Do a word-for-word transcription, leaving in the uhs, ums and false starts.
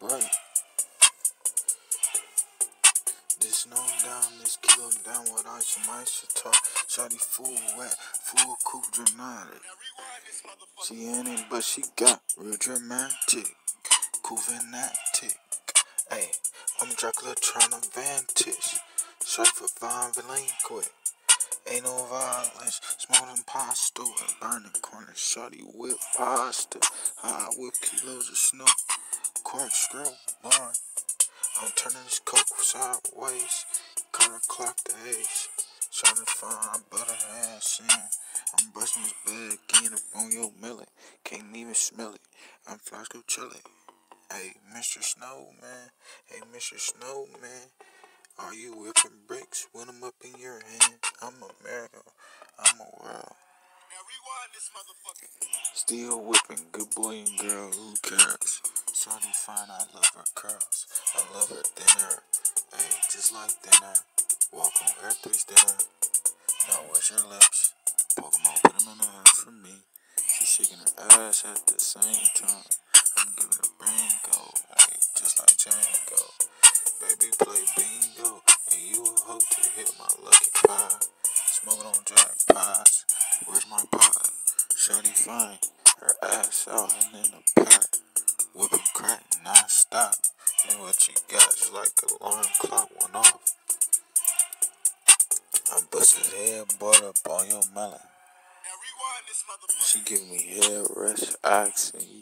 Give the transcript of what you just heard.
bright. This no down, this kilo down with ice and ice talk. Shawty full wet, full coupe dramatic. She in it, but she got real dramatic. Cool fanatic. Hey, I'm Dracula trying to vantage. Strike for violent quick. Ain't no violence, smoking pasta and burning corners. Shawty whip pasta, I whip kilos of snow. Quark scroll barn. I'm turning this coke sideways. Color clock the age. Trying to find butter ass in. I'm brushing this bag, getting up on your millet. Can't even smell it. I'm Flasco chilly. Hey, Mister Snowman. Hey, Mister Snowman. Are you whipping bricks with them up in your hand? I'm America. I'm a world. Still whipping, good boy and girl, who cares? Shawty fine, I love her curls. I love her thinner. Hey, just like dinner. Walk on Earth three's dinner. Now where's your lips? Pokemon, put them in the air for me. She's shaking her ass at the same time. I'm giving her bingo, hey, just like Django. Baby, play bingo, and you a hoe to hit my lucky pie. Smoking on jack pies. Where's my pot? Shawty fine, her ass out and in the pack. Whipping crack non-stop. And what you got is like alarm clock went off. I busted head, butt up on your melon. She give me head rest, axe, and